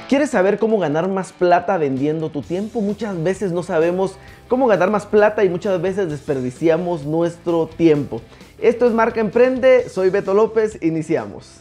¿Quieres saber cómo ganar más plata vendiendo tu tiempo? Muchas veces no sabemos cómo ganar más plata y muchas veces desperdiciamos nuestro tiempo. Esto es Marca Emprende, soy Beto López, iniciamos.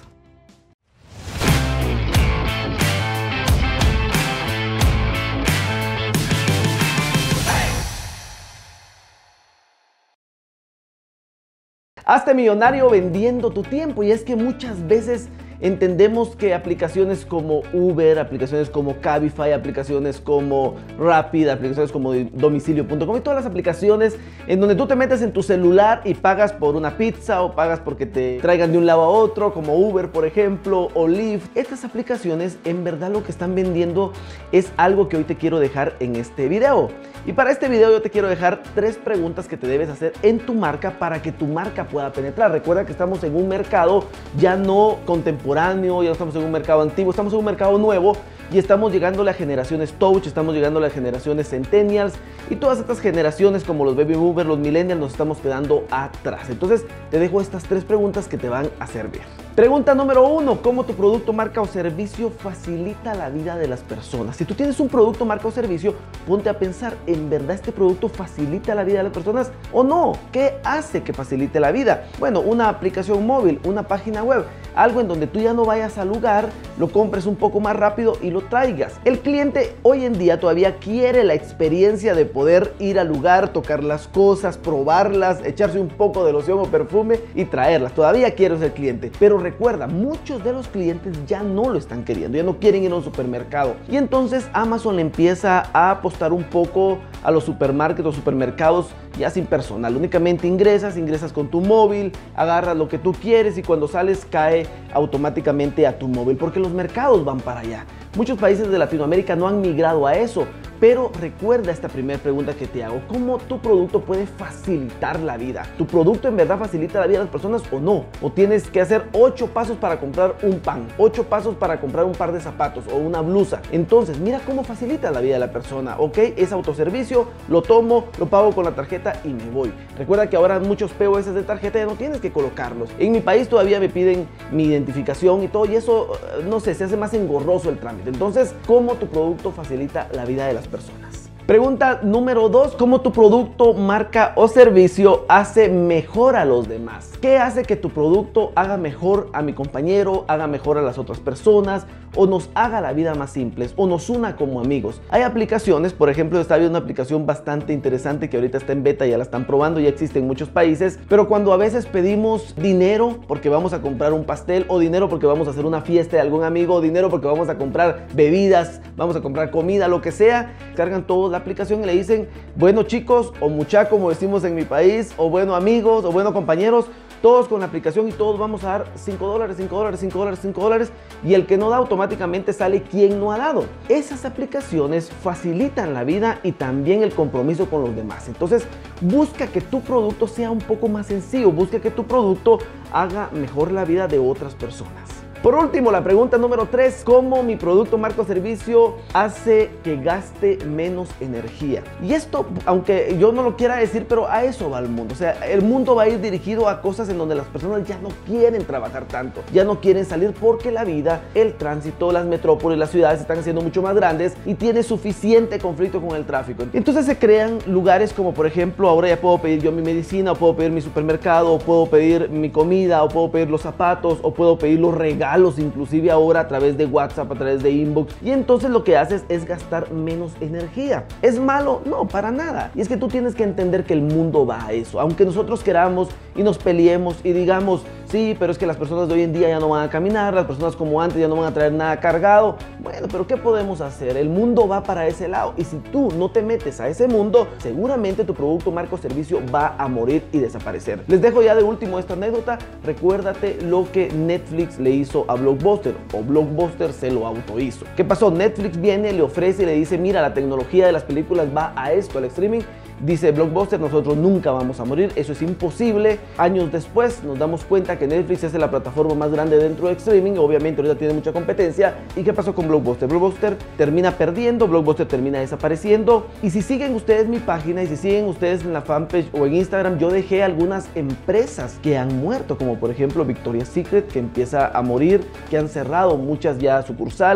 Hazte millonario vendiendo tu tiempo, y es que muchas veces entendemos que aplicaciones como Uber, aplicaciones como Cabify, aplicaciones como Rapid, aplicaciones como domicilio.com y todas las aplicaciones en donde tú te metes en tu celular y pagas por una pizza o pagas porque te traigan de un lado a otro, como Uber por ejemplo, o Lyft. Estas aplicaciones en verdad lo que están vendiendo es algo que hoy te quiero dejar en este video. Y para este video yo te quiero dejar 3 preguntas que te debes hacer en tu marca para que tu marca pueda penetrar. Recuerda que estamos en un mercado ya no contemporáneo, ya no estamos en un mercado antiguo, estamos en un mercado nuevo y estamos llegando a las generaciones Touch, estamos llegando a las generaciones Centennials y todas estas generaciones como los Baby Boomers, los Millennials, nos estamos quedando atrás. Entonces te dejo estas 3 preguntas que te van a servir. Pregunta número 1, ¿cómo tu producto, marca o servicio facilita la vida de las personas? Si tú tienes un producto, marca o servicio, ponte a pensar, ¿en verdad este producto facilita la vida de las personas o no? ¿Qué hace que facilite la vida? Bueno, una aplicación móvil, una página web, algo en donde tú ya no vayas al lugar, lo compres un poco más rápido y lo traigas. El cliente hoy en día todavía quiere la experiencia de poder ir al lugar, tocar las cosas, probarlas, echarse un poco de loción o perfume y traerlas. Todavía quiere ser cliente, pero recuerda, muchos de los clientes ya no lo están queriendo, ya no quieren ir a un supermercado. Y entonces Amazon le empieza a apostar un poco a los supermarkets o supermercados ya sin personal. Únicamente ingresas con tu móvil, agarras lo que tú quieres y cuando sales cae automáticamente a tu móvil, porque los mercados van para allá. Muchos países de Latinoamérica no han migrado a eso, pero recuerda esta primera pregunta que te hago: ¿cómo tu producto puede facilitar la vida? ¿Tu producto en verdad facilita la vida de las personas o no? ¿O tienes que hacer 8 pasos para comprar un pan, 8 pasos para comprar un par de zapatos o una blusa? Entonces mira cómo facilita la vida de la persona. Ok, es autoservicio, lo tomo, lo pago con la tarjeta y me voy. Recuerda que ahora muchos POS de tarjeta ya no tienes que colocarlos. En mi país todavía me piden mi identificación y todo, y eso, no sé, se hace más engorroso el trámite. Entonces, ¿cómo tu producto facilita la vida de las personas? Pregunta número 2, ¿cómo tu producto, marca o servicio hace mejor a los demás? ¿Qué hace que tu producto haga mejor a mi compañero, haga mejor a las otras personas, o nos haga la vida más simple, o nos una como amigos? Hay aplicaciones, por ejemplo, está viendo una aplicación bastante interesante que ahorita está en beta, ya la están probando, ya existe en muchos países, pero cuando a veces pedimos dinero porque vamos a comprar un pastel, o dinero porque vamos a hacer una fiesta de algún amigo, o dinero porque vamos a comprar bebidas, vamos a comprar comida, lo que sea, cargan todo la aplicación y le dicen, bueno chicos, o mucha como decimos en mi país, o bueno amigos, o bueno compañeros, todos con la aplicación y todos vamos a dar $5, $5, $5, $5, y el que no da automáticamente sale quien no ha dado. Esas aplicaciones facilitan la vida y también el compromiso con los demás. Entonces busca que tu producto sea un poco más sencillo, busca que tu producto haga mejor la vida de otras personas. Por último, la pregunta número 3, ¿cómo mi producto, marca o servicio hace que gaste menos energía? Y esto, aunque yo no lo quiera decir, pero a eso va el mundo. O sea, el mundo va a ir dirigido a cosas en donde las personas ya no quieren trabajar tanto, ya no quieren salir porque la vida, el tránsito, las metrópolis, las ciudades están siendo mucho más grandes y tiene suficiente conflicto con el tráfico. Entonces se crean lugares como, por ejemplo, ahora ya puedo pedir yo mi medicina, o puedo pedir mi supermercado, o puedo pedir mi comida, o puedo pedir los zapatos, o puedo pedir los regalos, inclusive ahora a través de WhatsApp, a través de inbox, y entonces lo que haces es gastar menos energía. ¿Es malo? No, para nada. Y es que tú tienes que entender que el mundo va a eso. Aunque nosotros queramos y nos peleemos y digamos, sí, pero es que las personas de hoy en día ya no van a caminar, las personas como antes ya no van a traer nada cargado. Bueno, pero ¿qué podemos hacer? El mundo va para ese lado, y si tú no te metes a ese mundo, seguramente tu producto, marca o servicio va a morir y desaparecer. Les dejo ya de último esta anécdota. Recuérdate lo que Netflix le hizo a Blockbuster, o Blockbuster se lo autohizo. ¿Qué pasó? Netflix viene, le ofrece y le dice, mira, la tecnología de las películas va a esto, al streaming. Dice Blockbuster, nosotros nunca vamos a morir, eso es imposible. Años después nos damos cuenta que Netflix es la plataforma más grande dentro de streaming, obviamente ahorita tiene mucha competencia. ¿Y qué pasó con Blockbuster? Blockbuster termina perdiendo, Blockbuster termina desapareciendo. Y si siguen ustedes mi página y si siguen ustedes en la fanpage o en Instagram, yo dejé algunas empresas que han muerto, como por ejemplo Victoria's Secret, que empieza a morir, que han cerrado muchas ya sucursales,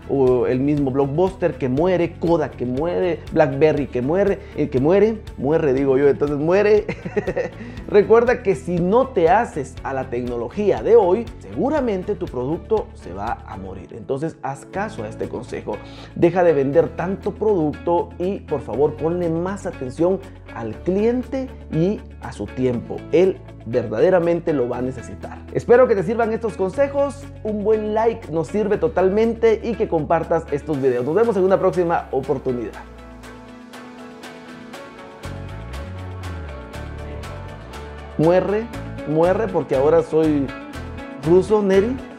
o el mismo Blockbuster que muere, Kodak que muere, BlackBerry que muere, muere. Recuerda que si no te haces a la tecnología de hoy, seguramente tu producto se va a morir. Entonces haz caso a este consejo. Deja de vender tanto producto y por favor ponle más atención al cliente y a su tiempo. Él verdaderamente lo va a necesitar. Espero que te sirvan estos consejos. Un buen like nos sirve totalmente y que compartas estos videos. Nos vemos en una próxima oportunidad. Muere porque ahora soy ruso, Neri.